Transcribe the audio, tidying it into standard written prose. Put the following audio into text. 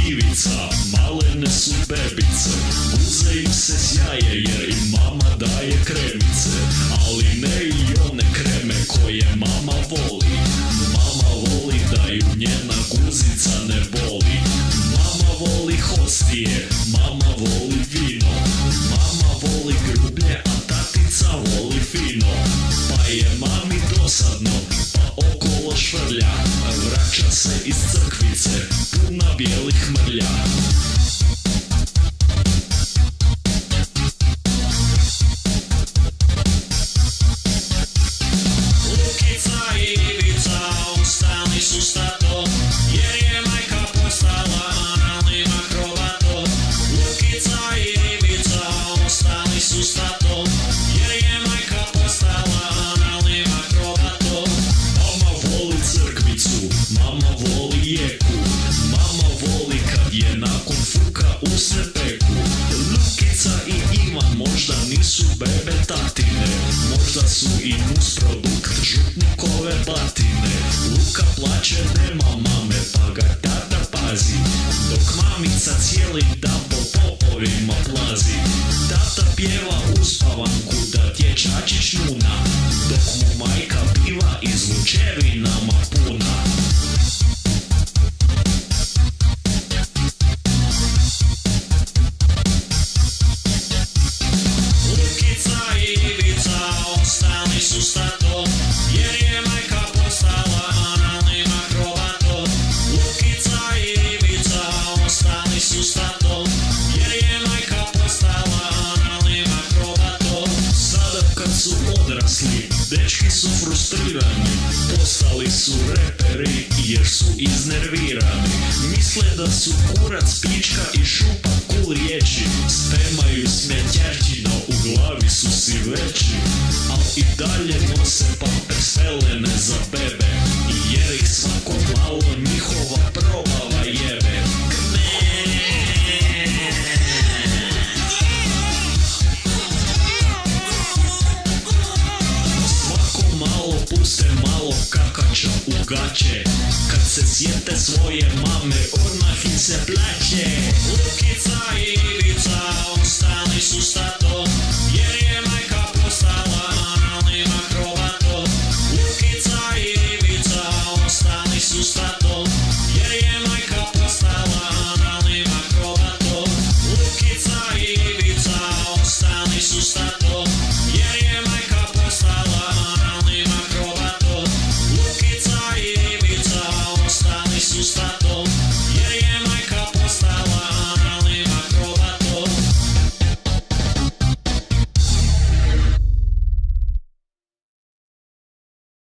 ivica, malene su bebice, guze im se sjaje jer im mama daje kremice, ali ne i one kreme koje mama voli. Mama voli da ju njena guzica ne boli. Mama voli hostije, mama voli vino, mama voli grublje, a tatica voli fino. Pa je mami dosadno, pa okolo švrlja, vraća se iz crkvice, puna bijelih mrlja. Lukica i Ivica ostali su stato, jer je majka postala analni akrobato. Lukica i Ivica ostali su stato, jer je majka postala analni akrobato. Mama voli crkvicu, mama voli jeku, mama voli kad je nakon fuka usne peku. Lukica i Ivan možda nisu bebe tatine, možda su i nusprodukt župnikove batine. Luka plače nema mame pa ga tata pazi, dok mamica cijeli dan po popovima plazi. Tata pjeva uspavanku da dječačić njuna, dok mu majka piva iz lučevinama puna. Lukica i Ivica ostali su stato, jer je majka postala analni akrobato. Lukica i Ivica ostali su stato, jer je majka postala analni akrobato. Sada kad su odrasli, dečki su frustrirani, postali su reperi jer su iznervirani. Misle da su kurac, pička i šupa cool riječi, spremaju smetjačino, u glavi su si veći, al i dalje nose pampers pelene za bebe, jer ih svako malo njihova probava jebe. Svako malo puste malo kakača u gaće, kad se sjete svoje mame odmah im se plaće.